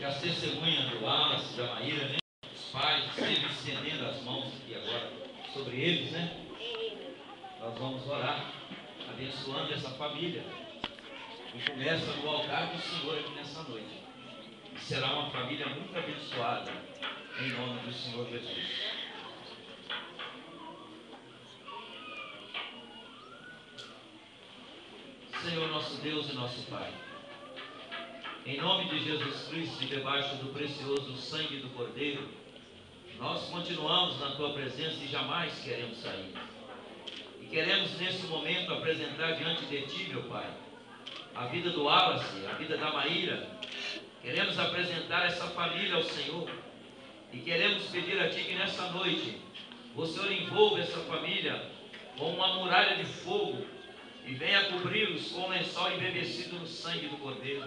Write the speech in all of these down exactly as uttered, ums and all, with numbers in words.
que as testemunhas do Wallace, da Maíra, né? Os pais estejam estendendo as mãos aqui agora sobre eles, né? Nós vamos orar, abençoando essa família. E começa no altar do Senhor aqui nessa noite. E será uma família muito abençoada, em nome do Senhor Jesus. Senhor nosso Deus e nosso Pai, em nome de Jesus Cristo e debaixo do precioso sangue do Cordeiro, nós continuamos na Tua presença e jamais queremos sair. E queremos nesse momento apresentar diante de Ti, meu Pai, a vida do Wallace, a vida da Maíra. Queremos apresentar essa família ao Senhor e queremos pedir a Ti que nessa noite o Senhor envolva essa família com uma muralha de fogo e venha cobri-los com um lençol embevecido no sangue do Cordeiro.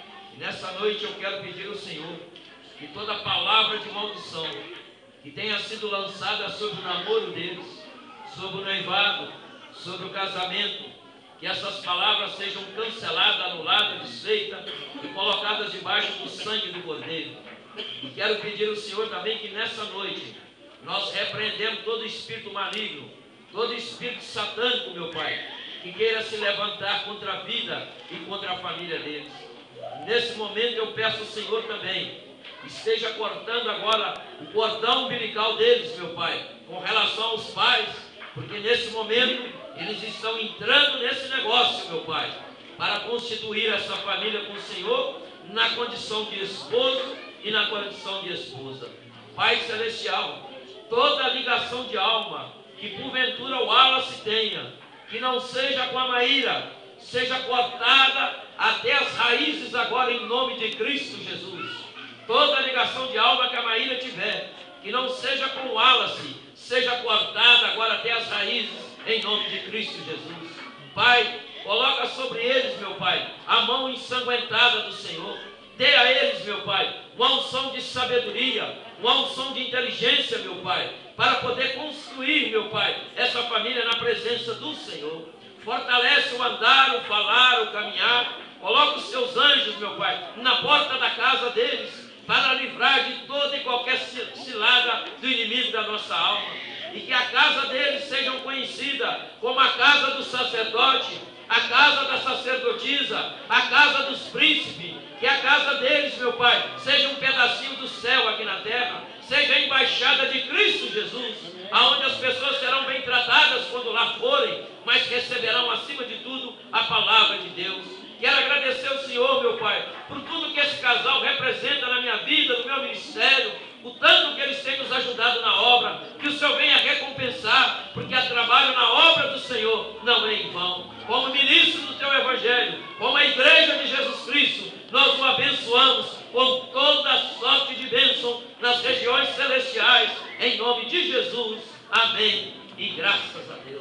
E nessa noite eu quero pedir ao Senhor que toda palavra de maldição que tenha sido lançada sobre o namoro deles, sobre o noivado, sobre o casamento, que essas palavras sejam canceladas, anuladas, desfeitas e colocadas debaixo do sangue do Cordeiro. E quero pedir ao Senhor também que nessa noite nós repreendemos todo espírito maligno, todo espírito satânico, meu Pai, que queira se levantar contra a vida e contra a família deles. Nesse momento eu peço ao Senhor também, esteja cortando agora o cordão umbilical deles, meu Pai, com relação aos pais, porque nesse momento eles estão entrando nesse negócio, meu Pai, para constituir essa família com o Senhor na condição de esposo e na condição de esposa. Pai Celestial, toda ligação de alma que porventura o Wallace tenha, que não seja com a Maíra, seja cortada até as raízes agora em nome de Cristo Jesus. Toda ligação de alma que a Maíra tiver, que não seja com o Wallace, seja cortada agora até as raízes em nome de Cristo Jesus. Pai, coloca sobre eles, meu Pai, a mão ensanguentada do Senhor. Dê a eles, meu Pai, uma unção de sabedoria, uma unção de inteligência, meu Pai, para poder construir, meu Pai, essa família na presença do Senhor. Fortalece o andar, o falar, o caminhar. Coloca os seus anjos, meu Pai, na porta da casa deles, para livrar de toda e qualquer cilada do inimigo da nossa alma. E que a casa deles seja conhecida como a casa do sacerdote, a casa da sacerdotisa, a casa dos príncipes. Que a casa deles, meu Pai, seja um pedacinho do céu aqui na terra, seja a embaixada de Cristo Jesus, aonde as pessoas serão bem tratadas quando lá forem, mas receberão acima de tudo a palavra de Deus. Quero agradecer ao Senhor, meu Pai, por tudo que esse casal representa na minha vida, no meu ministério, o tanto que eles têm nos ajudado na obra, que o Senhor venha recompensar, porque o trabalho na obra do Senhor não é em vão. Como ministro do Teu Evangelho, como a igreja de Jesus Cristo, nós o abençoamos com toda a sorte de bênção nas regiões celestiais, em nome de Jesus. Amém. E graças a Deus.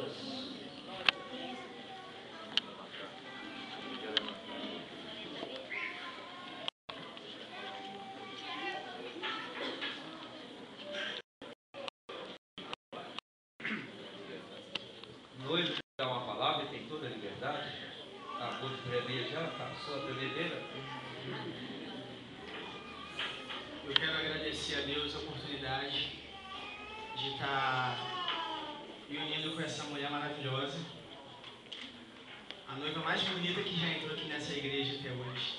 Noivo dá uma palavra e tem toda a liberdade. Acabou de tremer já, passou a tremedeira. Eu quero agradecer a Deus a oportunidade de estar me unindo com essa mulher maravilhosa, a noiva mais bonita que já entrou aqui nessa igreja até hoje.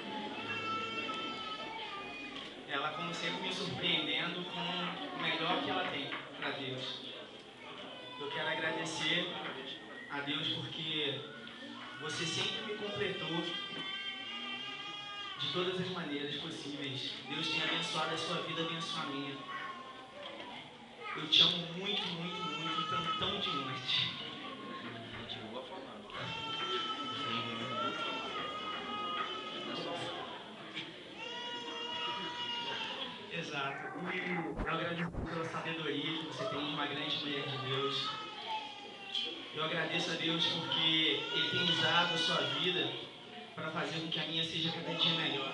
Ela, como sempre, me surpreendendo com o melhor que ela tem para Deus. Eu quero agradecer a Deus porque você sempre me completou de todas as maneiras possíveis. Deus tem abençoado a sua vida, abençoa a minha. Eu te amo muito, muito, muito, tantão de noite. Exato. E eu agradeço pela sabedoria que você tem de uma grande mulher de Deus. Eu agradeço a Deus porque Ele tem usado a sua vida para fazer com que a minha seja cada dia melhor.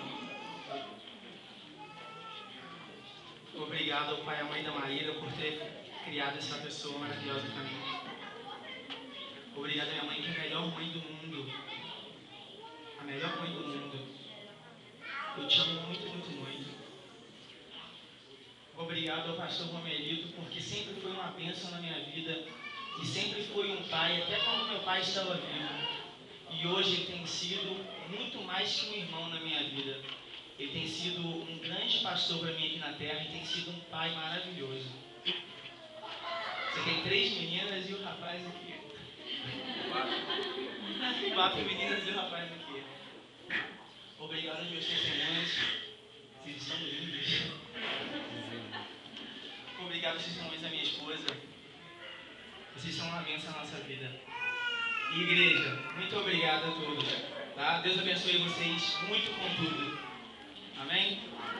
Obrigado ao pai e à mãe da Maíra por ter criado essa pessoa maravilhosa para mim. Obrigado à minha mãe, que é a melhor mãe do mundo. A melhor mãe do mundo. Eu te amo muito, muito, muito. obrigado ao pastor Romelito, porque sempre foi uma bênção na minha vida e sempre foi um pai, até quando meu pai estava vivo. E hoje ele tem sido muito mais que um irmão na minha vida. Ele tem sido um grande pastor para mim aqui na terra e tem sido um pai maravilhoso. Você tem três meninas e o rapaz aqui. Quatro meninas e o rapaz aqui. Obrigado aos meus testemunhos. Vocês estão lindos. Obrigado aos testemunhos da minha esposa. Vocês são uma bênção na nossa vida. E igreja, muito obrigado a todos. Tá? Deus abençoe vocês muito com tudo. Amém?